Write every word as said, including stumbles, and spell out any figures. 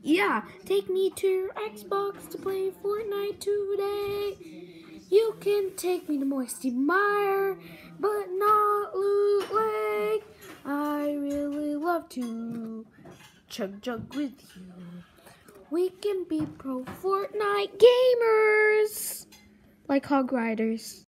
Yeah, take me to your Xbox to play Fortnite today. You can take me to Moisty Mire, but not Loot Lake. I really love to chug jug with you. We can be pro Fortnite gamers like Hog Riders.